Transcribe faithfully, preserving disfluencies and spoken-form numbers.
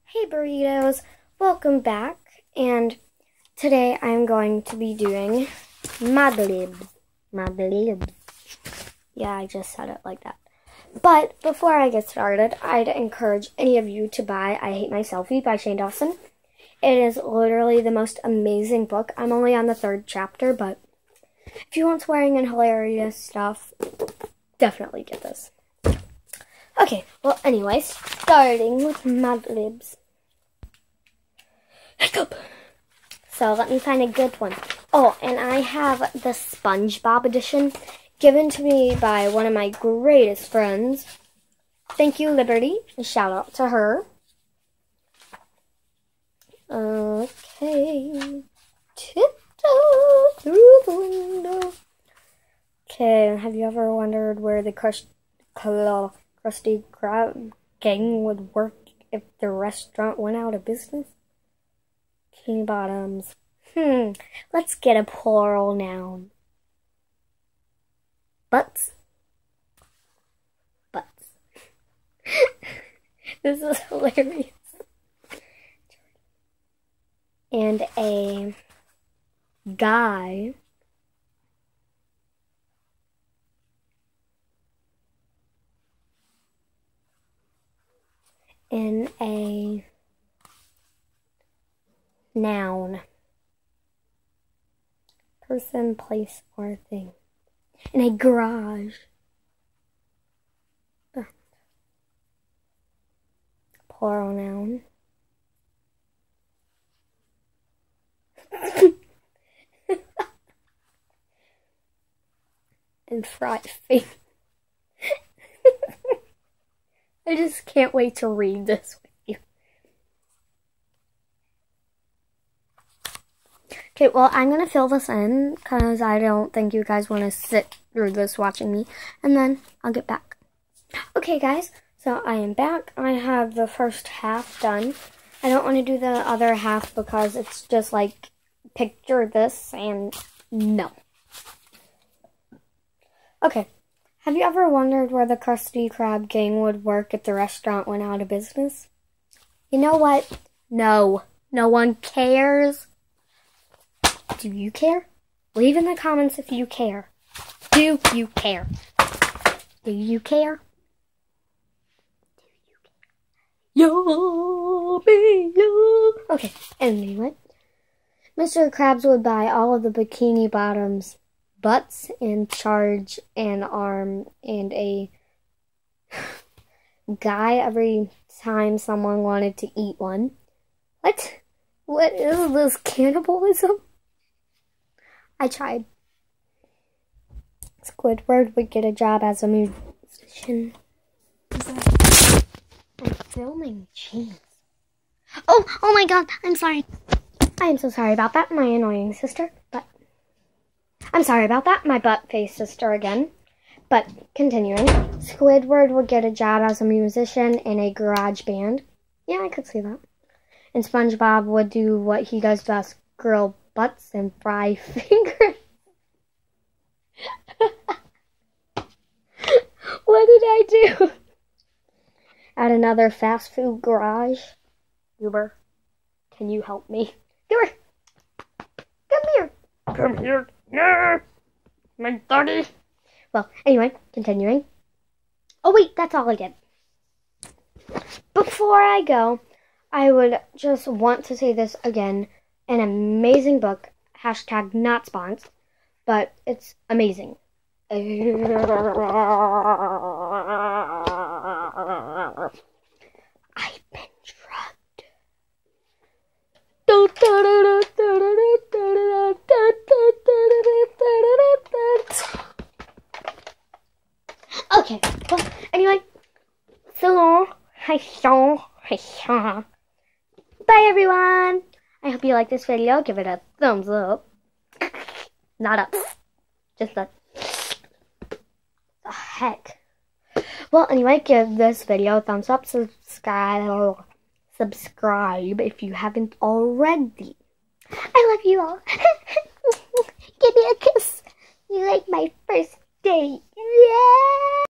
Hey burritos, welcome back, and today I'm going to be doing Mad Libs. Mad Libs. Yeah, I just said it like that. But before I get started, I'd encourage any of you to buy I Hate My Selfie by Dawson. It is literally the most amazing book. I'm only on the third chapter, but if you want swearing and hilarious stuff, definitely get this. Okay, well anyways, starting with Mad Libs. Hiccup! So let me find a good one. Oh, and I have the SpongeBob edition given to me by one of my greatest friends. Thank you, Liberty. A shout out to her. Okay. Tiptoe through the window. Okay, have you ever wondered where the crushed claw Krusty Krab gang would work if the restaurant went out of business? King Bottoms. Hmm, let's get a plural noun. Butts. Butts. This is hilarious. And a guy in a noun. Person, place, or thing. In a garage. Uh. Plural noun. And fried fish. I just can't wait to read this with you. Okay, well, I'm going to fill this in because I don't think you guys want to sit through this watching me. And then I'll get back. Okay, guys, so I am back. I have the first half done. I don't want to do the other half because it's just like, picture this and no. Okay. Have you ever wondered where the Krusty Krab gang would work if the restaurant went out of business? You know what? No. No one cares. Do you care? Leave in the comments if you care. Do you care? Do you care? Do you care? Yo, me, yo. Okay, anyway. Mister Krabs would buy all of the Bikini Bottoms butts and charge an arm and a guy every time someone wanted to eat one. What? What is this, cannibalism? I tried. Squidward would get a job as a musician. I'm filming. Jeez. Oh, oh my god, I'm sorry. I am so sorry about that, my annoying sister, but I'm sorry about that, my butt-faced sister again. But, continuing, Squidward would get a job as a musician in a garage band. Yeah, I could see that. And SpongeBob would do what he does best, grill butts and fry fingers. What did I do? At another fast food garage. Uber, can you help me? Uber, come here. Come here. No, my daddy. Well, anyway, continuing. Oh wait, that's all I did. Before I go, I would just want to say this again. An amazing book. Hashtag not sponsored, but it's amazing. I've been drugged. Okay, well, anyway, so long. Hi, so, hi, so. Bye, everyone. I hope you like this video. Give it a thumbs up. Not up. Just a... the heck. Well, anyway, give this video a thumbs up. Subscribe. Subscribe if you haven't already. I love you all. Give me a kiss. You like my first date. Yeah.